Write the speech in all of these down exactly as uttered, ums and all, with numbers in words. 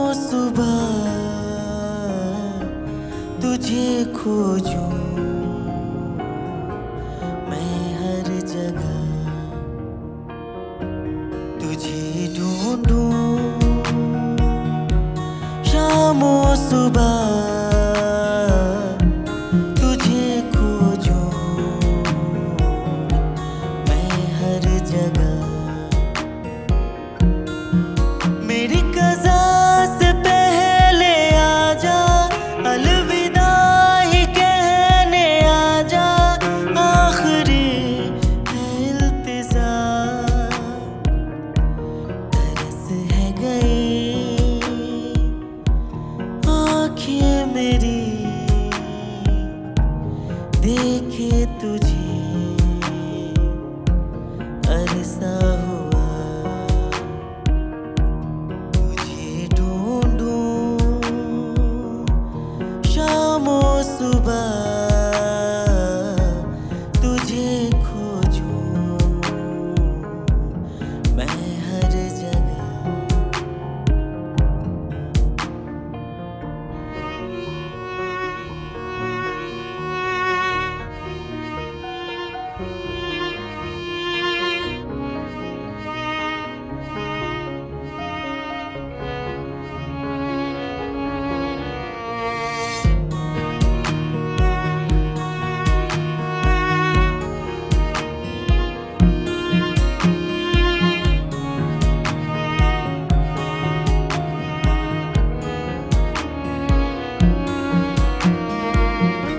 सुबह तुझे खोजूं मैं हर जगह, तुझे ढूंढूं शामों सुबह तुझे खोजूं मैं हर जगह। मेरी कज़ा से पहले आजा, अलविदा ही कहने आजा, आखिरी है इल्तिज़ाम। तरस है गई आँखें मेरी देखे तुझे, अरसा हुआ सुबह तुझे खोजूं मैं हर जगह।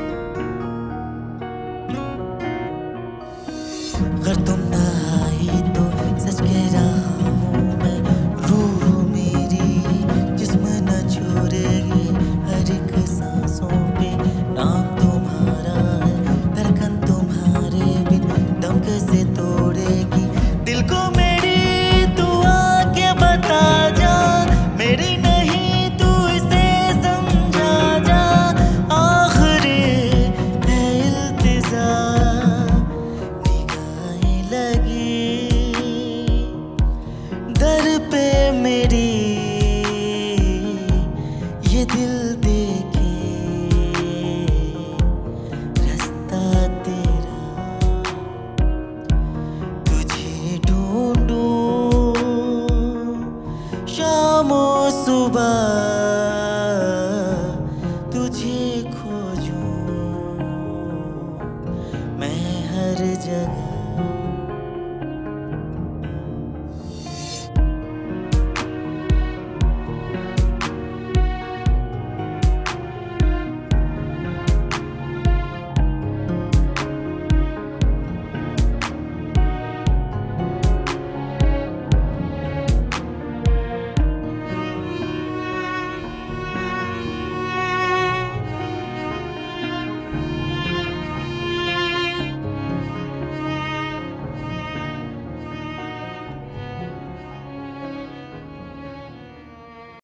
अगर तुम ना आई